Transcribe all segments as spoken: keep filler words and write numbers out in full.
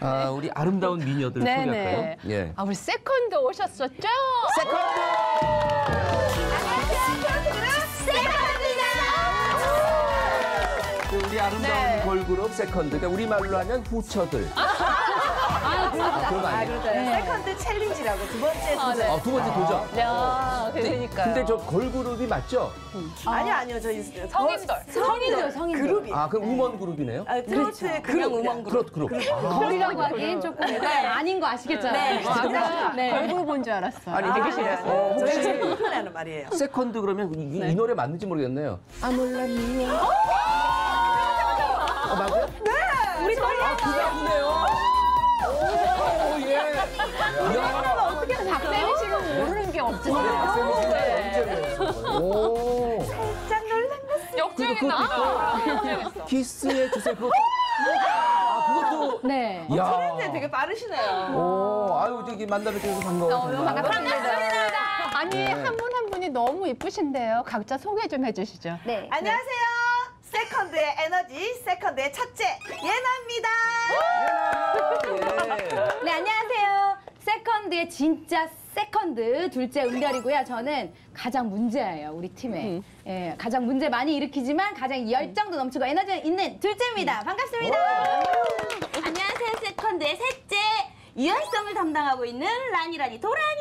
아, 우리 아름다운 미녀들 소개할까요? 예. 아, 우리 세컨드 오셨었죠? 세컨드! 우리 아름다운 네. 걸그룹 세컨드. 그러니까 우리말로 하면 후처들. 아, 그렇다. 그런 거 아, 아니에요? 그렇다. 세컨드 챌린지라고 두 번째 아, 도전. 네. 아, 두 번째 도전. 야, 그러니까요. 근데 저 걸그룹이 맞죠? 아니요, 아니요. 저희 성인들. 성인들, 성인들. 그룹이. 아, 그럼 우먼 그룹이네요? 아, 트로트 그냥 음원 그룹. 그렇, 그렇. 거리라고 하기엔 조금 아닌 거 아시겠잖아요. 네. 아까 네. 걸그룹 본 줄 알았어. 아니, 되게 싫어요. 어, 저희 혹시 지금 불편해하는 말이에요. 세컨드 그러면 이, 이 노래 맞는지 모르겠네요. 아, 몰라, 미워. 어, 맞아요? 네! 우리 떨려. 아, 그 가수네요. 오, 예. 야. 어떻게 박세미 씨는 모르는 게 없잖아요. 네. 오. 살짝 놀란 것. 역주행이 나. 키스해 주세요. 그것도. 아, 그것도. 네. 야. 트렌드에 되게 빠르시네요. 오, 아유, 저기 만나뵙게 반가워요. 정말. 반갑습니다. 아니, 네. 한 분 한 분이 너무 이쁘신데요. 각자 소개 좀 해주시죠. 네. 안녕하세요. 세컨드의 에너지, 세컨드의 첫째, 예나입니다. 예. 네, 안녕하세요. 세컨드의 진짜 세컨드 둘째 은별이고요. 저는 가장 문제예요, 우리 팀에. 예, 가장 문제 많이 일으키지만 가장 열정도 넘치고 에너지 있는 둘째입니다. 반갑습니다. 안녕하세요. 세컨드의 셋째 유연성을 담당하고 있는 라니라니 도라니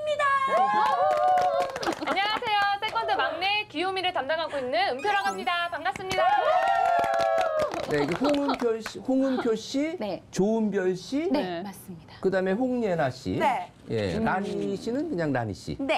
라니입니다. 안녕하세요. 세컨드 막내 귀요미를 담당하고 있는 은표라고 합니다. 반갑습니다. 네, 이게 홍은표 씨, 홍은표 씨, 네. 조은별 씨, 네, 네. 맞습니다. 그다음에 홍예나 씨, 네. 예, 라니 씨는 그냥 라니 씨. 네.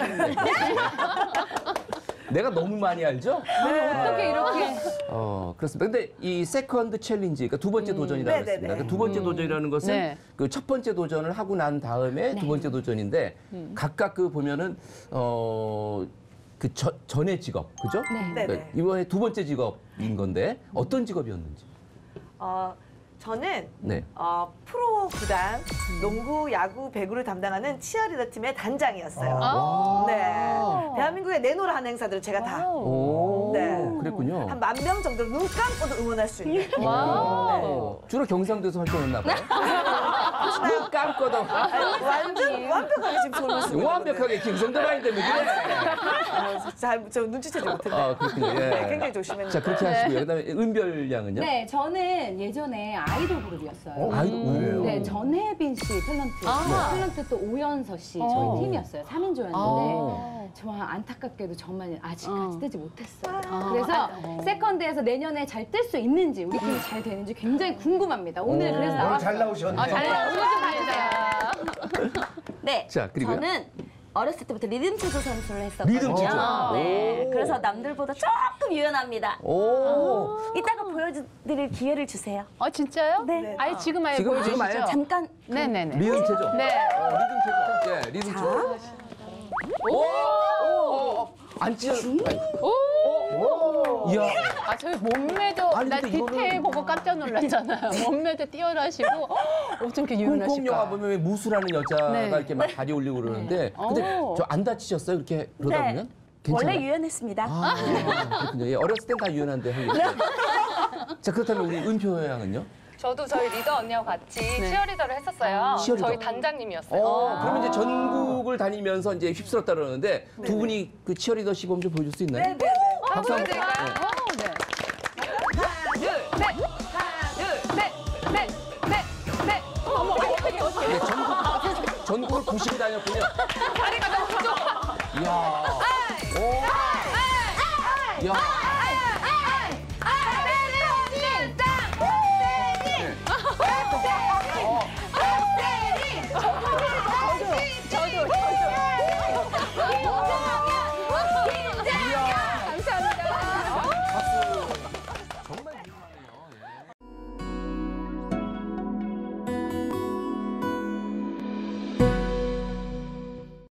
내가 너무 많이 알죠? 어떻게 이렇게. 어, 그렇습니다. 근데 이 세컨드 챌린지, 그러니까 두 번째 도전이라고 네네네. 했습니다. 그러니까 두 번째 도전이라는 것은 네. 그 첫 번째 도전을 하고 난 다음에 두 번째 도전인데 각각 그 보면은 어, 그 저, 전의 직업, 그죠? 네. 그러니까 이번에 두 번째 직업인 건데 어떤 직업이었는지. 어, 저는 네. 어, 프로 구단 농구, 야구, 배구를 담당하는 치어리더 팀의 단장이었어요. 아. 네. 대한민국의 내노라 하는 행사들을 제가 다. 오, 네. 그랬군요. 한 만 명 정도 눈 감고도 응원할 수 있는. 와우. 주로 경상도에서 활동했나 봐요. 눈 감고도 아니, 완전 완벽하게 지금 소문을 쓰고 완벽하게 경상도 라인 때문에 그래. 있는데. 잘, 저 눈치채지 못했네. 아, 그렇군요. 예. 네, 굉장히 조심했는데. 자, 그렇게 하시고요. 그다음에 은별 양은요? 네, 저는 예전에 아이돌 그룹이었어요. 어, 아이돌 왜요? 네, 전혜빈 씨 탤런트, 아. 탤런트 또 오연서 씨 어. 저희 팀이었어요. 삼 인조였는데 아. 정말 안타깝게도 정말 아직까지 어. 뜨지 못했어요. 아. 그래서 아, 어. 세컨드에서 내년에 잘 뜰 수 있는지 우리 팀이 잘 되는지 굉장히 궁금합니다. 오늘 오. 그래서 오늘 나왔어요. 잘 나오셨네. 아, 잘 나오셨습니다. 네. 자, 그리고요? 저는 어렸을 때부터 리듬 체조 선수를 했었거든요. 리듬 체조? 네. 오. 그래서 남들보다 조금 유연합니다. 오. 이따가 보여드릴 기회를 주세요. 어, 진짜요? 네. 아예 지금 아예 지금, 보여주시죠. 지금 아예 잠깐. 네네네. 리듬 체조. 네. 어, 리듬 체조. 예, 리듬 체조. 오! 오! 안 찢어. 오! 이야. 아, 저희 몸매도, 아니, 나 근데 이거는- 디테일 보고 깜짝 놀랐잖아요. 몸매도 뛰어나시고, 어, 어쩜 이렇게 홍콩 유연하실까. 영화 보면 왜 무수라는 여자가 네. 이렇게 막 다리 올리고 그러는데 근데 오. 저 안 다치셨어요? 이렇게 그러다 네. 보면? 괜찮아요? 원래 유연했습니다. 아, 그렇군요. 예, 어렸을 땐 다 유연한데. 형님. 자, 그렇다면 우리 은표 양은요? 저도 저희 리더 언니하고 같이 치어리더를 했었어요. 치어리더. 저희 단장님이었어요. 어, 그러면 이제 전국을 다니면서 이제 휩쓸었다 그러는데 두 분이 그 치어리더 시범 좀 보여줄 수 있나요? 네, 네, 네. 박수 한번. 보여드릴까요? 네. 어, 네. 네, 전국, 전국을 보시고 다녔군요. 다리가 너무 부족하. 이야. 오. 이야.